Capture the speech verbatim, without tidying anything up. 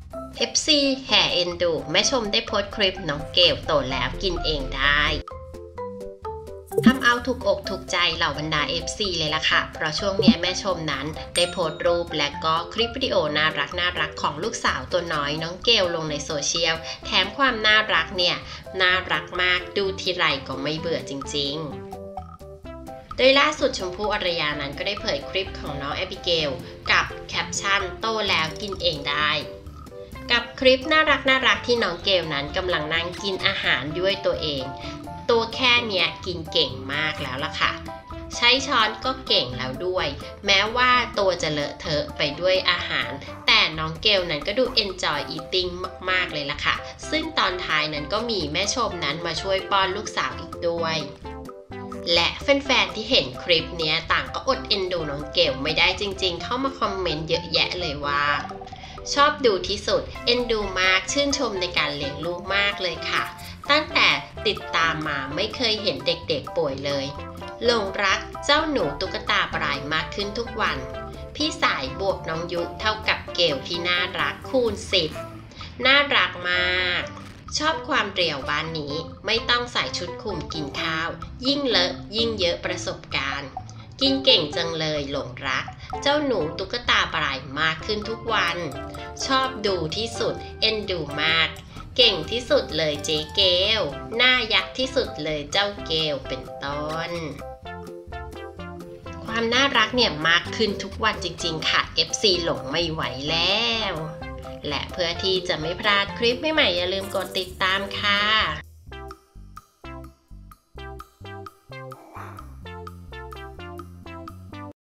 เอฟ ซี แห่เอ็นดูแม่ชมได้โพสต์คลิปน้องเกลโตแล้วกินเองได้ทำเอาถูกอกถูกใจเหล่าบรรดา เอฟ ซี เลยล่ะค่ะเพราะช่วงนี้แม่ชมนั้นได้โพสต์รูปและก็คลิปวิดีโอน่ารักน่ารักของลูกสาวตัวน้อยน้องเกลลงในโซเชียลแถมความน่ารักเนี่ยน่ารักมากดูทีไรก็ไม่เบื่อจริงๆโดยล่าสุดชมพู่อารยานั้นก็ได้เผยคลิปของน้องแอบิเกลกับแคปชั่นโตแล้วกินเองได้กับคลิปน่ารักน่ารักที่น้องเกลนั้นกำลังนั่งกินอาหารด้วยตัวเองตัวแค่เนี้ยกินเก่งมากแล้วล่ะค่ะใช้ช้อนก็เก่งแล้วด้วยแม้ว่าตัวจะเลอะเทอะไปด้วยอาหารแต่น้องเกลนั้นก็ดู enjoy eating มากๆเลยล่ะค่ะซึ่งตอนท้ายนั้นก็มีแม่ชมนั้นมาช่วยป้อนลูกสาวอีกด้วยและแฟนๆที่เห็นคลิปนี้ต่างก็อดเอ็นดูน้องเกลไม่ได้จริงๆเข้ามาคอมเมนต์เยอะแยะเลยว่าชอบดูที่สุดเอ็นดูมากชื่นชมในการเลี้ยงลูกมากเลยค่ะตั้งแต่ติดตามมาไม่เคยเห็นเด็กๆป่วยเลยหลงรักเจ้าหนูตุ๊กตาปลายมากขึ้นทุกวันพี่สายบวกน้องยุเท่ากับเกลที่น่ารักคูณสิบน่ารักมากชอบความเรียวบ้านนี้ไม่ต้องใส่ชุดคลุมกินข้าวยิ่งเลอะยิ่งเยอะประสบการณ์กินเก่งจังเลยหลงรักเจ้าหนูตุ๊กตาปลายมากขึ้นทุกวันชอบดูที่สุดเอ็นดูมากเก่งที่สุดเลยเจ๊เกลหน้ายักษ์ที่สุดเลยเจ้าเกลเป็นต้นความน่ารักเนี่ยมากขึ้นทุกวันจริงๆค่ะ เอฟ ซี หลงไม่ไหวแล้วและเพื่อที่จะไม่พลาดคลิปใหม่ๆอย่าลืมกดติดตามค่ะ